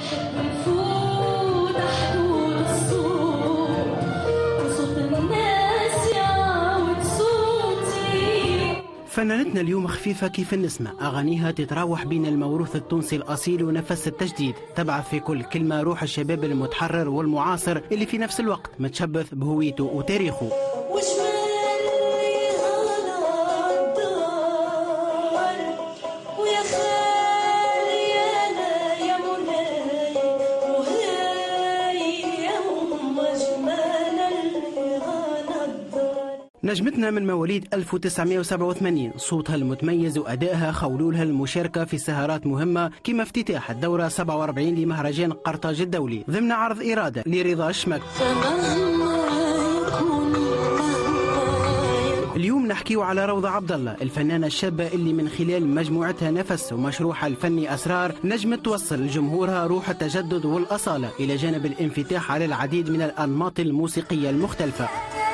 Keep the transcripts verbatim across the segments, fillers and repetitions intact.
فنانتنا اليوم خفيفة كيف النسمة، أغانيها تتراوح بين الموروث التونسي الأصيل ونفس التجديد، تبعث في كل كلمة روح الشباب المتحرر والمعاصر اللي في نفس الوقت متشبث بهويته وتاريخه. نجمتنا من مواليد ألف وتسعمائة وسبعة وثمانين، صوتها المتميز وأدائها خولولها المشاركة في سهرات مهمة كما افتتاح الدورة سبعة وأربعين لمهرجان قرطاج الدولي ضمن عرض إرادة لرضا الشمك. اليوم نحكيو على روضة عبد الله، الفنانة الشابة اللي من خلال مجموعتها نفس ومشروعها الفني أسرار نجمت توصل لجمهورها روح التجدد والأصالة إلى جانب الانفتاح على العديد من الأنماط الموسيقية المختلفة.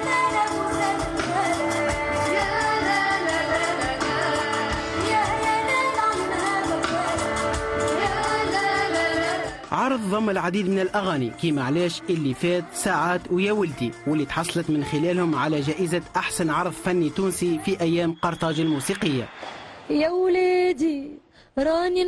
عرض ضم العديد من الأغاني كيما علاش اللي فات ساعات ويا ولدي، واللي تحصلت من خلالهم على جائزة أحسن عرض فني تونسي في أيام قرطاج الموسيقية. يا ولادي راني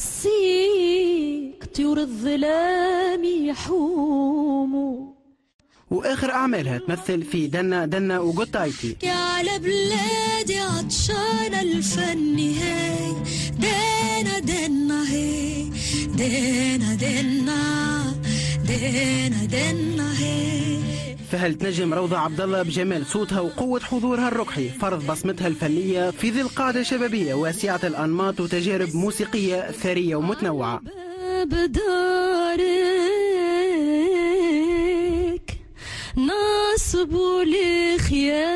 نوصيك طيور الظلام يحوموا. وآخر أعمالها تمثل في دنا دنا وقطايتي. يا على بلادي عطشانة الفن هاي دنا دنا هاي دنا دنا دنا دنا هاي. فهل تنجم روضة عبد الله بجمال صوتها وقوة حضورها الركحي فرض بصمتها الفنية في ظل قاعدة شبابية واسعة الأنماط وتجارب موسيقية ثرية ومتنوعة؟ نصبوا لي خيال